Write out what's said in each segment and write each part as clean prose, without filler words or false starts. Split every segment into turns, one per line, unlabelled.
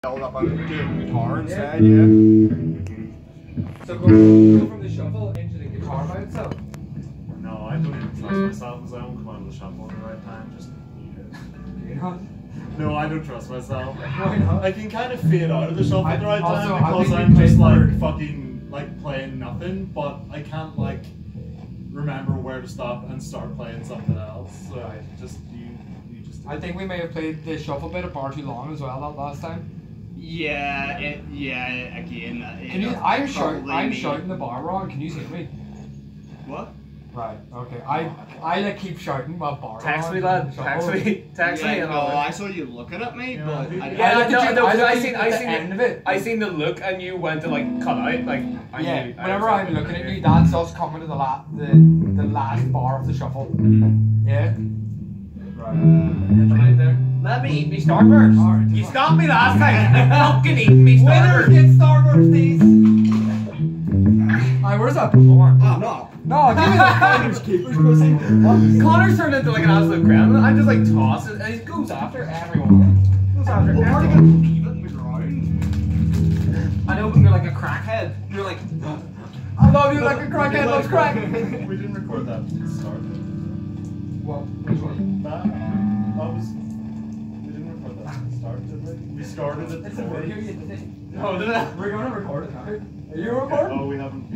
Held up on the guitar instead, yeah.
So go from the shuffle into the guitar by itself?
No, I don't even trust myself because I won't come out of the shuffle at the right time. Just eat it.
You know?
No, I don't trust myself.
Why not?
I can kind of fade out of the shuffle at the right
Also,
time because
I think
I'm
we
just
played
like
for-
fucking like playing nothing, but I can't like remember where to stop and start playing something else. So I just you just.
I think we may have played the shuffle bit a bar too long as well that last time.
Yeah, again.
Can you? I'm shouting the bar wrong. Can you see me?
What?
Right. Okay. I like keep shouting my bar.
Text
wrong
me,
in
lad.
the shuffle.
Text me. Text me.
Yeah,
And
no,
I'll.
I saw you looking at me,
Yeah,
but
yeah.
I
Yeah,
looked at you-
no,
I
because
looked at the end of it.
I seen the look, and you went to like cut out, like. I
Yeah.
knew- I
Whenever
was
I'm
like,
looking at
okay.
you, that's us coming to the last bar of the shuffle. Yeah. Right. Hit the line there.
Let me eat me Starburst.
Alright,
You
fine.
stopped me last time. Fucking eat me
Winners
Starburst.
get Starburst these. Alright, where's that?
Oh no.
No, give me the finders keepers, pussy. What?
Connor's turned into like an absolute gremlin. I just like toss it, and he goes after everyone. Goes after
We're already
everyone.
gonna leave it in the ground.
I know, but you're like a crackhead. You're like.
I love you like a crackhead loves crack.
We didn't record that at the start.
What? Which one?
That was. We didn't record that at the start, did we? We started at
It's
the
a
chorus.
video you did.
No, did I?
We're going to record it now. Are you
Oh,
recording?
we haven't.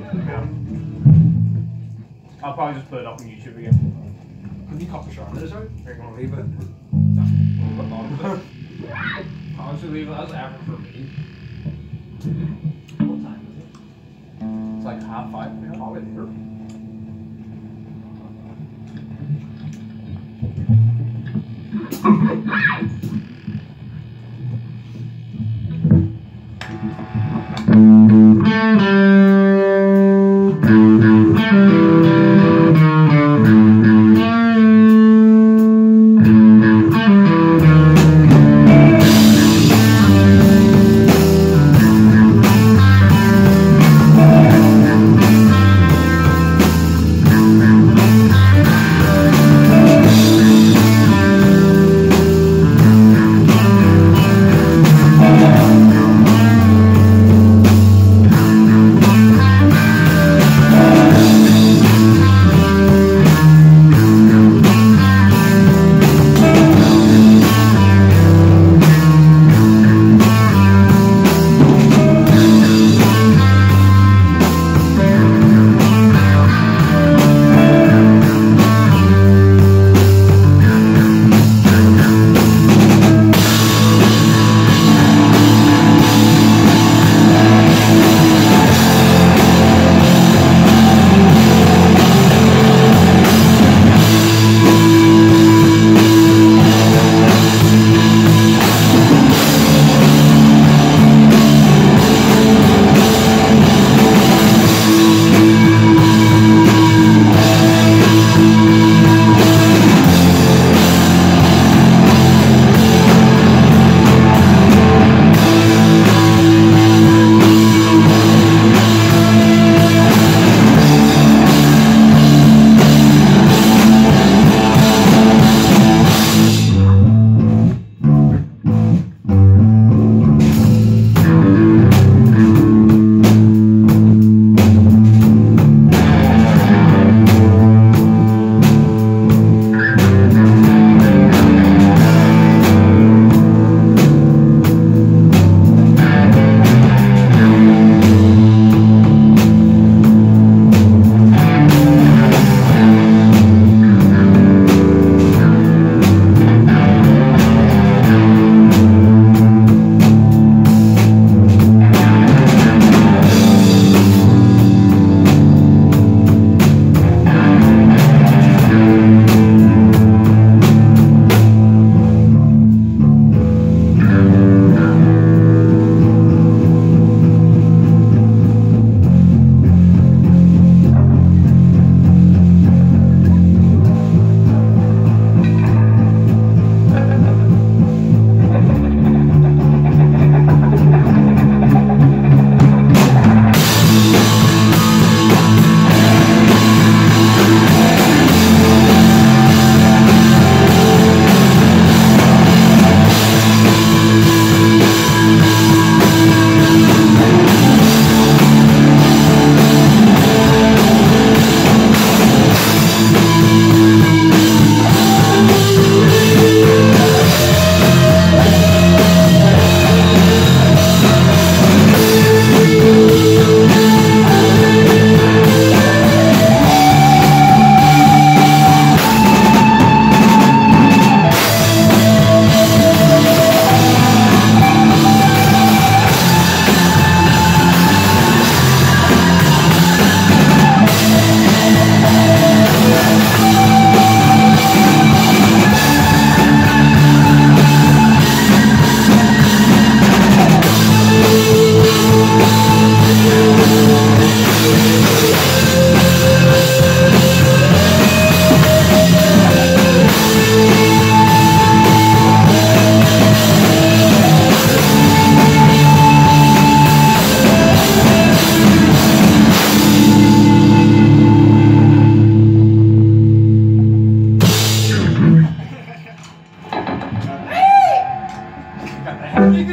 I'll probably just put it up on YouTube again.
Can you cut the shot? Is it?
Are you gonna leave it?
No.
I'll just leave it. That's effort for me.
What time is it?
It's like 5:30.
Probably later.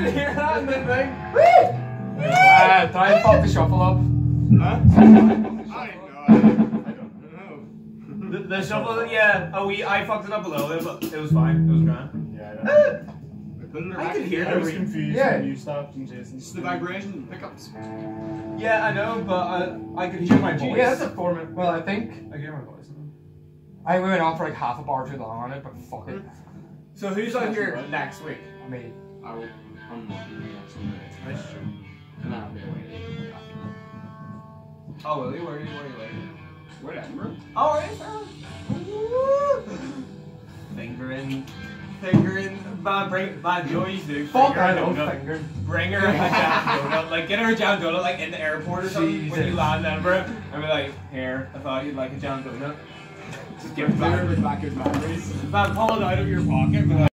can hear that in the thing.
Try and fuck the shuffle up.
Huh? I don't know. I don't know.
The shuffle, yeah. I fucked it up a little bit, but it was fine. It was grand.
Yeah, I know.
I put it
I could hear
I was
the
confused
Yeah.
when you stopped and Jason.
It's the vibration and pickups.
Yeah, I know, but I could hear my voice.
Yeah, that's a 4 minute. Well, I think
I could hear my voice.
I went on for like half a bar too long on it, but fuck it.
So who's out here next week?
Me.
I'm not doing that someday.
That's true.
And I'll be away.
Oh, really? Where are you later?
We're at Edinburgh.
Oh, right. Fingering, bad Joey's dude.
Fuck, I
Finger
know
donut.
finger.
Bring her a jam donut, like get her a jam donut, like in the airport or something when you
Jesus.
land in Edinburgh, and be like, here, I thought you'd like a jam donut. Just give it to her.
Back good memories.
Man, pull it out of your pocket, but like.